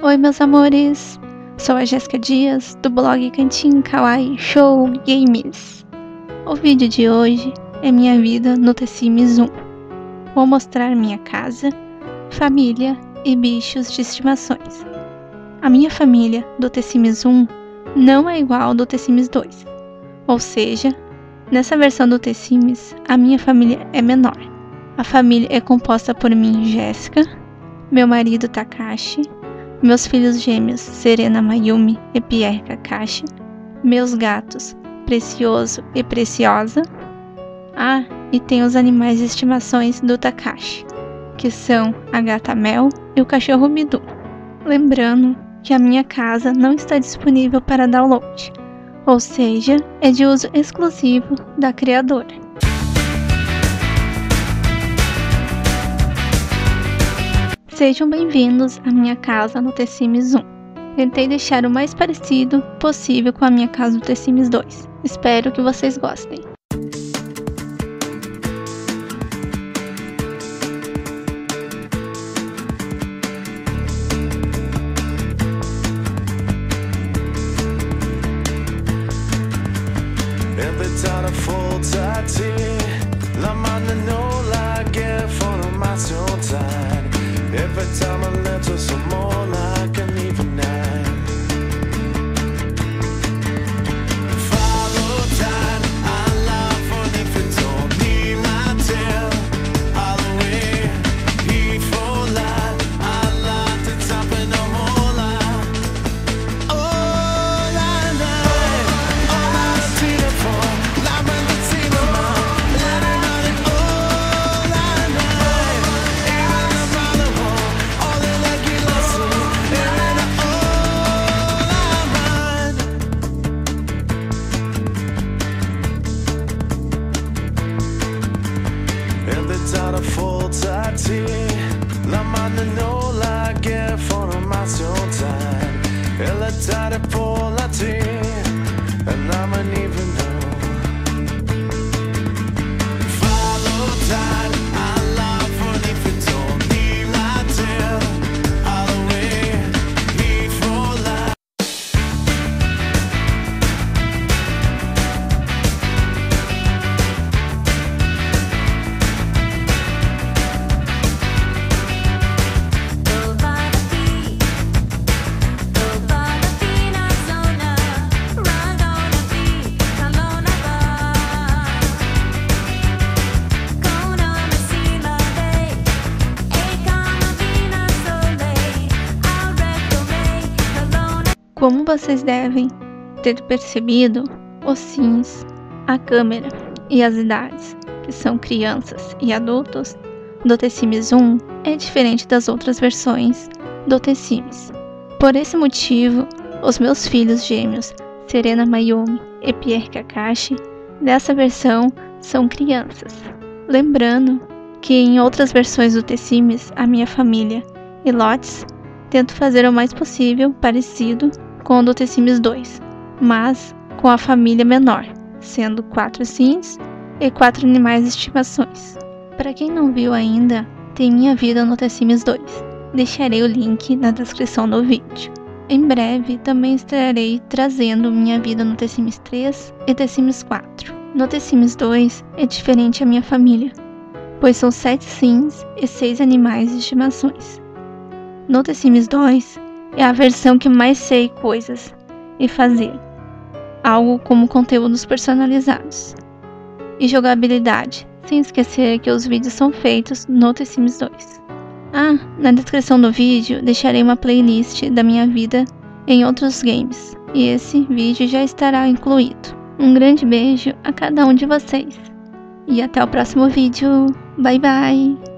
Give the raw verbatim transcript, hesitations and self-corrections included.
Oi meus amores, sou a Jéssica Dias do blog Cantinho Kawaii Show Games. O vídeo de hoje é minha vida no The Sims um. Vou mostrar minha casa, família e bichos de estimações. A minha família do The Sims um não é igual ao do The Sims dois, ou seja, nessa versão do The Sims a minha família é menor. A família é composta por mim, Jéssica, meu marido Takashi, meus filhos gêmeos Serena Mayumi e Pierre Kakashi, meus gatos Precioso e Preciosa. Ah, e tem os animais de estimações do Takashi, que são a gata Mel e o cachorro Bidu. Lembrando que a minha casa não está disponível para download, ou seja, é de uso exclusivo da criadora. Sejam bem-vindos à minha casa no The Sims um. Tentei deixar o mais parecido possível com a minha casa do The Sims dois. Espero que vocês gostem. Every time I let her some more like an even night. Follow time, I love for if it don't need my tail. All the way, he for life. I love to top and no more life. All I night, all I see the for, like when the see the mom, let her know that all I night, even the mother won't. Full tati, la mano no la che formazione time. E la tare por la ti, and I'm an even know. Follow time, I love for if it don't need my tail. All the way, he for life. Como vocês devem ter percebido, os sims, a câmera e as idades, que são crianças e adultos, do The Sims um é diferente das outras versões do The Sims. Por esse motivo, os meus filhos gêmeos, Serena Mayumi e Pierre Kakashi, dessa versão são crianças. Lembrando que em outras versões do The Sims, a minha família e lotes, tento fazer o mais possível parecido com o do The Sims dois, mas com a família menor, sendo quatro sims e quatro animais de estimações. Para quem não viu ainda, tem minha vida no The Sims dois. Deixarei o link na descrição do vídeo. Em breve também estarei trazendo minha vida no The Sims três e The Sims quatro. No The Sims dois é diferente a minha família, pois são sete sims e seis animais de estimações. No The Sims dois é a versão que mais sei coisas e fazer, algo como conteúdos personalizados e jogabilidade, sem esquecer que os vídeos são feitos no The Sims dois. Ah, na descrição do vídeo deixarei uma playlist da minha vida em outros games, e esse vídeo já estará incluído. Um grande beijo a cada um de vocês, e até o próximo vídeo. Bye bye!